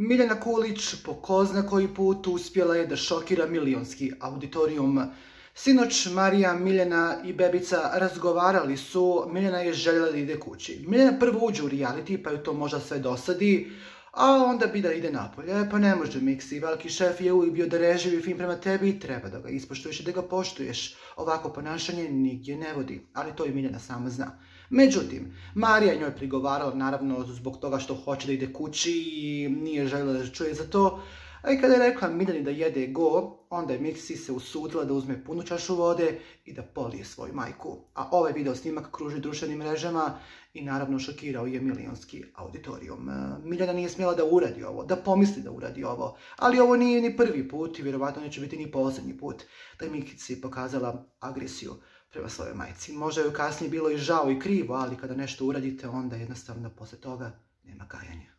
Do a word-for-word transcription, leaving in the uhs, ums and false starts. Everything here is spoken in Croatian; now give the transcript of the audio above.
Miljana Kulić po ko zna koji put uspjela je da šokira milionski auditorijum. Sinoć Marija, Miljana i Bebica razgovarali su, Miljana je željela da ide kući. Miljana prvo uđe u reality, pa ju to možda sve dosadi, a onda bi da ide napolje. Pa ne može, Miksi, veliki šef je uvijek bio darežljiv i fin prema tebi i treba da ga ispoštuješ i da ga poštuješ. Ovako ponašanje nigdje ne vodi, ali to i Miljana sama zna. Međutim, Marija njoj prigovarala naravno zbog toga što hoće da ide kući i nije željela da čuje za to. A i kada je rekla Miljani da jede go, onda je Miksi se usudila da uzme punu čašu vode i da polije svoju majku. A ovaj video snimak kruži društvenim mrežama i naravno šokirao je milionski auditorijum. Miljana nije smjela da uradi ovo, da pomisli da uradi ovo, ali ovo nije ni prvi put i vjerovatno neće biti ni posljednji put da je Miksi pokazala agresiju prema svojoj majci. Možda je kasnije bilo i žao i krivo, ali kada nešto uradite, onda jednostavno posle toga nema kajanja.